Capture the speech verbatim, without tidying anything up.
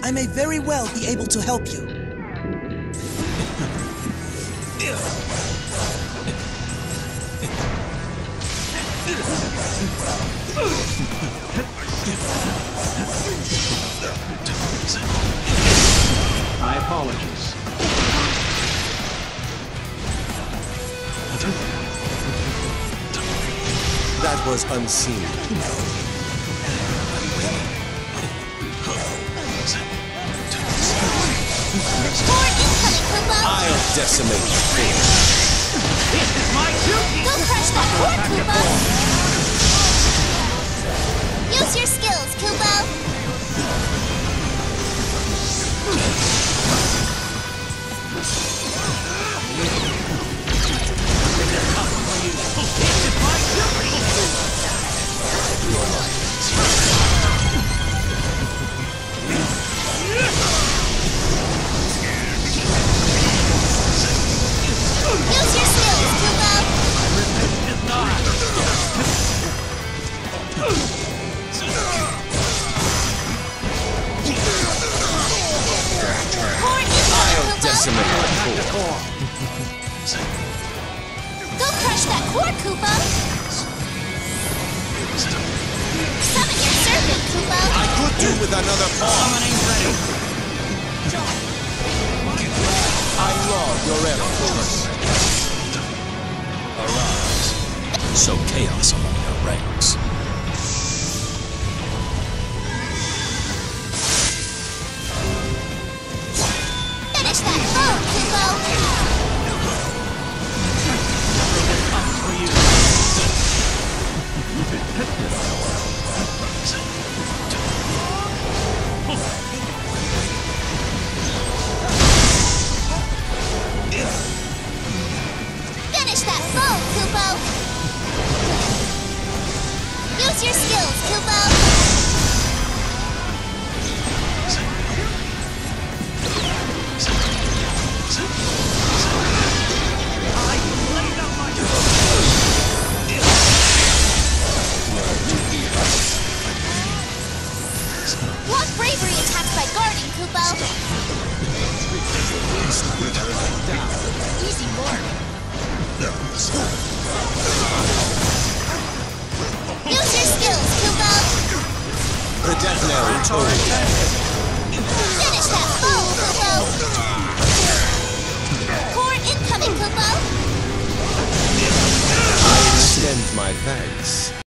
I may very well be able to help you. My apologies. That was unseen. I'll decimate the force. This is my duty! Go crush that core, Kupo! Use your skills, Kupo! This is my duty! Use your skills, Kupo! Core incoming, I'll Kupo! decimate the force. Go crush that core, Kupo! Summon your serpent, Kupo! I could do with another paw. Summoning ready. I love your efforts. Arise. Sow chaos among your ranks. Finish that foe, Kupo! Comes for you. Finish that foe, Kupo! Use your skills, Kupo! Block bravery attacks by guarding, Kupo! Easy work. Use your skills, Kupo! The Deathknell toll. Finish that foe, Kupo! Core incoming, Kupo! I extend my thanks.